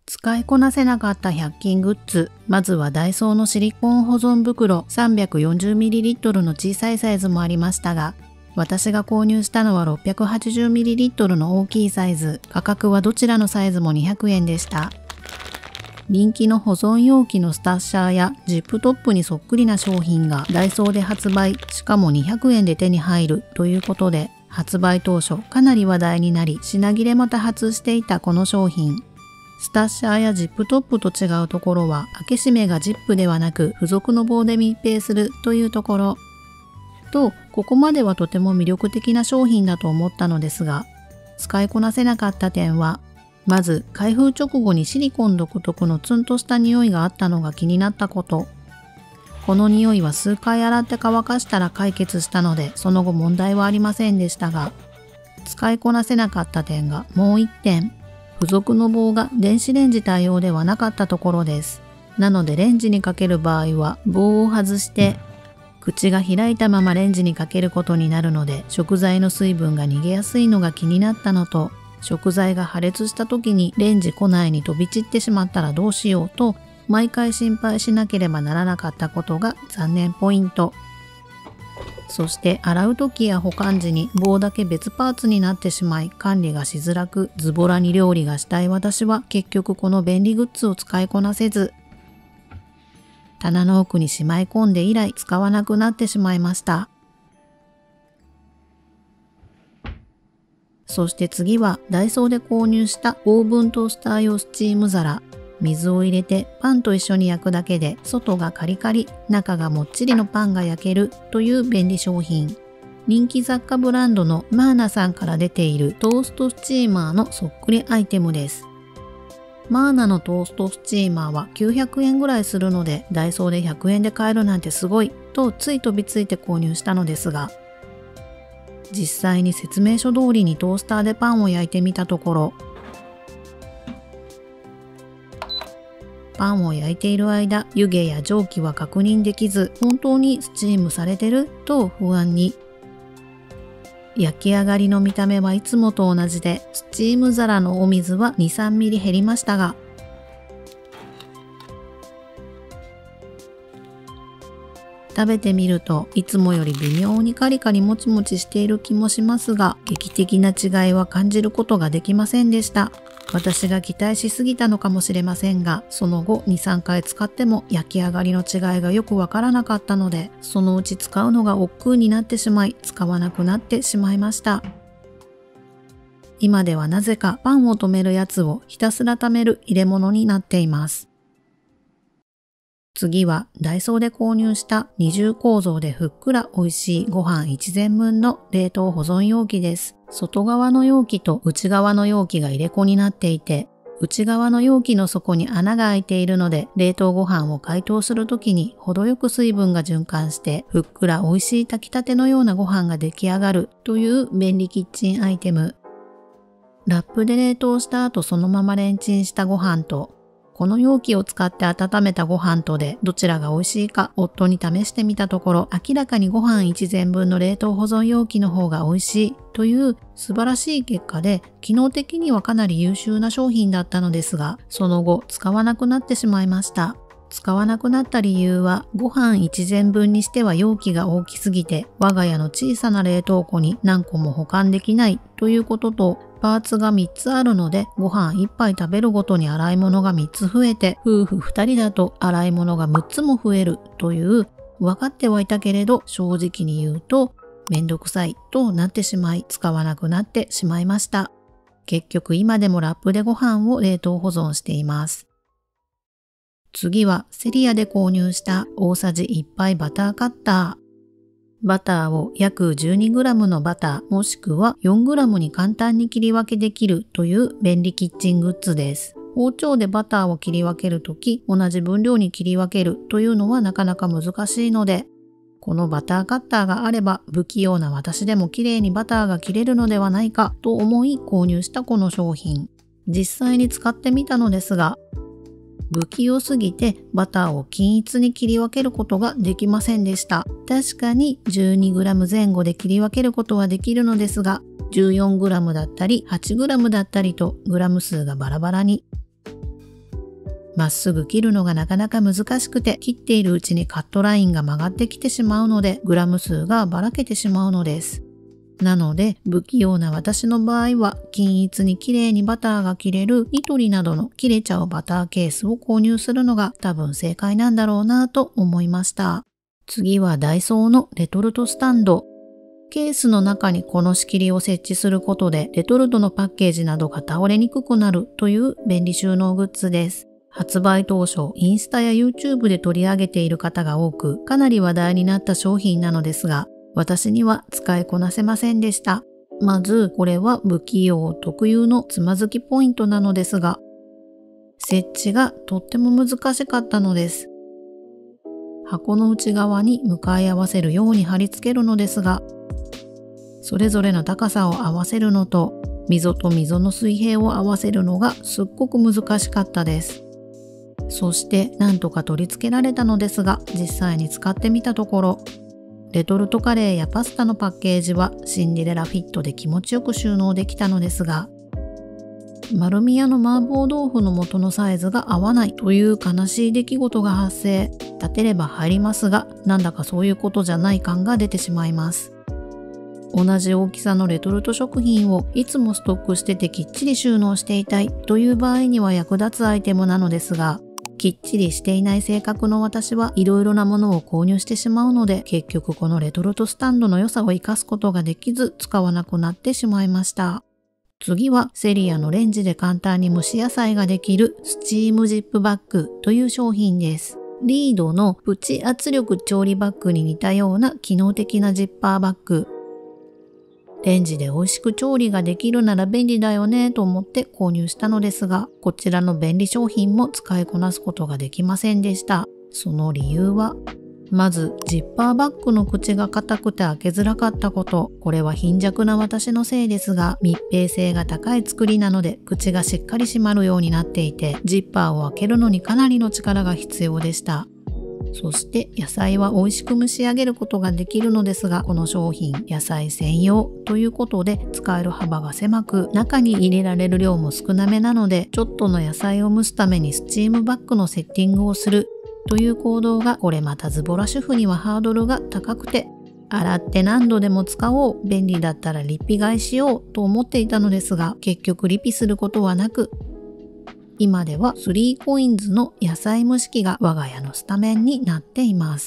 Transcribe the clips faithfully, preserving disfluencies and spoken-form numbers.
使いこなせなかったひゃく均グッズ。まずはダイソーのシリコン保存袋 さんびゃくよんじゅうミリリットル の小さいサイズもありましたが、私が購入したのは ろっぴゃくはちじゅうミリリットル の大きいサイズ。価格はどちらのサイズもにひゃくえんでした。人気の保存容器のスタッシャーやジップトップにそっくりな商品がダイソーで発売、しかもにひゃくえんで手に入るということで、発売当初かなり話題になり、品切れも多発していたこの商品。スタッシャーやジップトップと違うところは、開け閉めがジップではなく付属の棒で密閉するというところ。と、ここまではとても魅力的な商品だと思ったのですが、使いこなせなかった点は、まず開封直後にシリコン独特のツンとした匂いがあったのが気になったこと。この匂いは数回洗って乾かしたら解決したので、その後問題はありませんでしたが、使いこなせなかった点がもう一点。付属の棒が電子レンジ対応ではなかったところです。なのでレンジにかける場合は棒を外して、口が開いたままレンジにかけることになるので、食材の水分が逃げやすいのが気になったのと、食材が破裂した時にレンジ庫内に飛び散ってしまったらどうしようと、毎回心配しなければならなかったことが残念ポイント。そして洗う時や保管時に棒だけ別パーツになってしまい管理がしづらく、ズボラに料理がしたい私は結局この便利グッズを使いこなせず、棚の奥にしまい込んで以来使わなくなってしまいました。そして次はダイソーで購入したオーブントースター用スチーム皿。水を入れてパンと一緒に焼くだけで外がカリカリ、中がもっちりのパンが焼けるという便利商品。人気雑貨ブランドのマーナさんから出ているトーストスチーマーのそっくりアイテムです。マーナのトーストスチーマーはきゅうひゃくえんぐらいするので、ダイソーでひゃくえんで買えるなんてすごいとつい飛びついて購入したのですが、実際に説明書通りにトースターでパンを焼いてみたところ、パンを焼いている間、湯気や蒸気は確認できず、本当にスチームされてると不安に。焼き上がりの見た目はいつもと同じで、スチーム皿のお水はに、さんミリ減りましたが、食べてみるといつもより微妙にカリカリもちもちしている気もしますが、劇的な違いは感じることができませんでした。私が期待しすぎたのかもしれませんが、その後に、さんかい使っても焼き上がりの違いがよくわからなかったので、そのうち使うのが億劫になってしまい、使わなくなってしまいました。今ではなぜかパンを留めるやつをひたすら貯める入れ物になっています。次はダイソーで購入した二重構造でふっくら美味しいご飯一膳分の冷凍保存容器です。外側の容器と内側の容器が入れ子になっていて、内側の容器の底に穴が開いているので、冷凍ご飯を解凍するときに程よく水分が循環して、ふっくら美味しい炊きたてのようなご飯が出来上がるという便利キッチンアイテム。ラップで冷凍した後そのままレンチンしたご飯と、この容器を使って温めたご飯とでどちらが美味しいか夫に試してみたところ、明らかにご飯一膳分の冷凍保存容器の方が美味しいという素晴らしい結果で、機能的にはかなり優秀な商品だったのですが、その後使わなくなってしまいました。使わなくなった理由は、ご飯一膳分にしては容器が大きすぎて、我が家の小さな冷凍庫に何個も保管できないということと、パーツがみっつあるので、ご飯いっぱい食べるごとに洗い物がみっつ増えて、夫婦ふたりだと洗い物がむっつも増えるという、分かってはいたけれど正直に言うと、めんどくさいとなってしまい、使わなくなってしまいました。結局今でもラップでご飯を冷凍保存しています。次はセリアで購入した大さじいっぱいバターカッター。バターを約 じゅうにグラム のバターもしくは よんグラム に簡単に切り分けできるという便利キッチングッズです。包丁でバターを切り分けるとき、同じ分量に切り分けるというのはなかなか難しいので、このバターカッターがあれば不器用な私でも綺麗にバターが切れるのではないかと思い購入したこの商品。実際に使ってみたのですが、不器用すぎてバターを均一に切り分けることができませんでした。確かに じゅうにグラム 前後で切り分けることはできるのですが、じゅうよんグラム だったり はちグラム だったりとグラム数がバラバラに。 まっすぐ切るのがなかなか難しくて、切っているうちにカットラインが曲がってきてしまうので、グラム数がばらけてしまうのです。なので、不器用な私の場合は、均一に綺麗にバターが切れるニトリなどの切れちゃうバターケースを購入するのが多分正解なんだろうなと思いました。次はダイソーのレトルトスタンド。ケースの中にこの仕切りを設置することで、レトルトのパッケージなどが倒れにくくなるという便利収納グッズです。発売当初、インスタや YouTube で取り上げている方が多く、かなり話題になった商品なのですが、私には使いこなせませんでした。まず、これは不器用特有のつまずきポイントなのですが、設置がとっても難しかったのです。箱の内側に向かい合わせるように貼り付けるのですが、それぞれの高さを合わせるのと、溝と溝の水平を合わせるのがすっごく難しかったです。そしてなんとか取り付けられたのですが、実際に使ってみたところ、レトルトカレーやパスタのパッケージはシンデレラフィットで気持ちよく収納できたのですが、丸美屋の麻婆豆腐の元のサイズが合わないという悲しい出来事が発生。立てれば入りますが、なんだかそういうことじゃない感が出てしまいます。同じ大きさのレトルト食品をいつもストックしててきっちり収納していたいという場合には役立つアイテムなのですが、きっちりしていない性格の私はいろいろなものを購入してしまうので、結局このレトルトスタンドの良さを生かすことができず使わなくなってしまいました。次はセリアのレンジで簡単に蒸し野菜ができるスチームジップバッグという商品です。リードのプチ圧力調理バッグに似たような機能的なジッパーバッグ。レンジで美味しく調理ができるなら便利だよねと思って購入したのですが、こちらの便利商品も使いこなすことができませんでした。その理由は、まずジッパーバッグの口が硬くて開けづらかったこと。これは貧弱な私のせいですが、密閉性が高い作りなので口がしっかり閉まるようになっていて、ジッパーを開けるのにかなりの力が必要でした。そして野菜は美味しく蒸し上げることができるのですが、この商品野菜専用ということで使える幅が狭く、中に入れられる量も少なめなので、ちょっとの野菜を蒸すためにスチームバッグのセッティングをするという行動が、これまたズボラ主婦にはハードルが高くて、洗って何度でも使おう、便利だったらリピ買いしようと思っていたのですが、結局リピすることはなく、今ではスリーコインズの野菜蒸し器が我が家のスタメンになっています。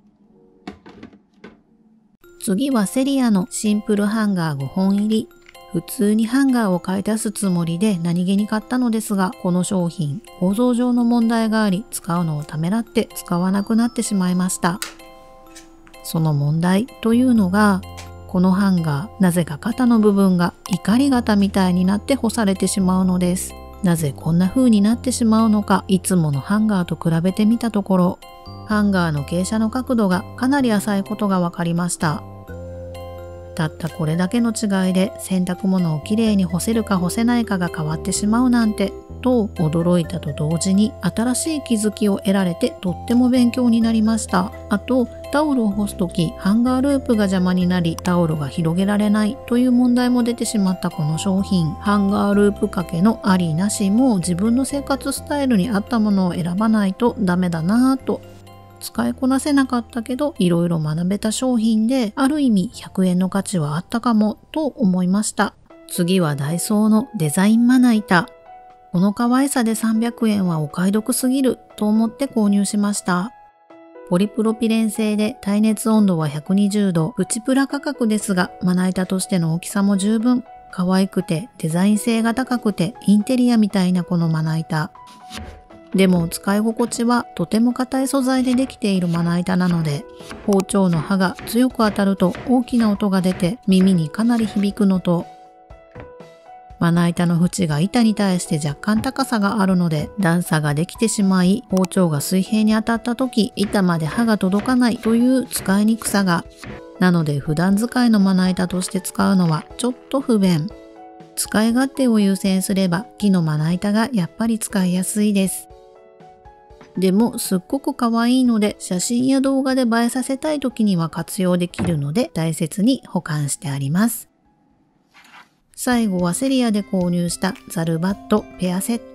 次はセリアのシンプルハンガーごほん入り。普通にハンガーを買い足すつもりで何気に買ったのですが、この商品構造上の問題があり、使うのをためらって使わなくなってしまいました。その問題というのが、このハンガーなぜか肩の部分が怒り型みたいになって干されてしまうのです。なぜこんな風になってしまうのか、いつものハンガーと比べてみたところ、ハンガーの傾斜の角度がかなり浅いことが分かりました。たったこれだけの違いで洗濯物をきれいに干せるか干せないかが変わってしまうなんてと驚いたと同時に、新しい気づきを得られてとっても勉強になりました。あとタオルを干すときハンガーループが邪魔になり、タオルが広げられないという問題も出てしまったこの商品。ハンガーループ掛けのありなしも自分の生活スタイルに合ったものを選ばないとダメだなぁと、使いこなせなかったけどいろいろ学べた商品で、ある意味ひゃくえんの価値はあったかもと思いました。次はダイソーのデザインまな板。この可愛さでさんびゃくえんはお買い得すぎると思って購入しました。ポリプロピレン製で耐熱温度はひゃくにじゅうど、プチプラ価格ですが、まな板としての大きさも十分。可愛くてデザイン性が高くてインテリアみたいなこのまな板。でも使い心地はとても硬い素材でできているまな板なので、包丁の刃が強く当たると大きな音が出て耳にかなり響くのと、まな板の縁が板に対して若干高さがあるので段差ができてしまい、包丁が水平に当たった時板まで刃が届かないという使いにくさが。なので普段使いのまな板として使うのはちょっと不便。使い勝手を優先すれば木のまな板がやっぱり使いやすいです。でもすっごく可愛いので、写真や動画で映えさせたい時には活用できるので大切に保管してあります。最後はセリアで購入したザルバットペアセット。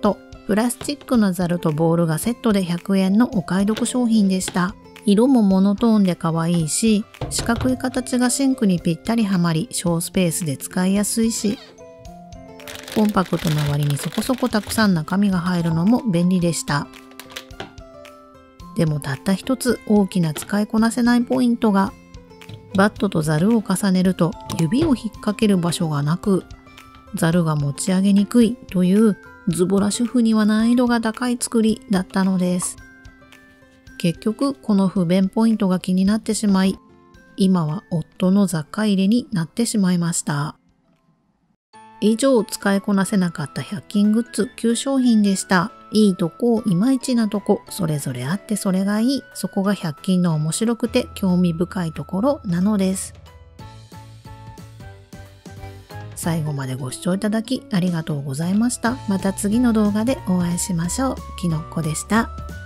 プラスチックのザルとボールがセットでひゃくえんのお買い得商品でした。色もモノトーンで可愛いし、四角い形がシンクにぴったりはまり、小スペースで使いやすいし、コンパクトな割にそこそこたくさん中身が入るのも便利でした。でもたった一つ大きな使いこなせないポイントが、バットとザルを重ねると指を引っ掛ける場所がなく、ザルが持ち上げにくいというズボラ主婦には難易度が高い作りだったのです。結局この不便ポイントが気になってしまい、今は夫の雑貨入れになってしまいました。以上、使いこなせなかったひゃく均グッズきゅう商品でした。いいとこ、いまいちなとこ、それぞれあってそれがいい。そこがひゃく均の面白くて興味深いところなのです。最後までご視聴いただきありがとうございました。また次の動画でお会いしましょう。きのっこでした。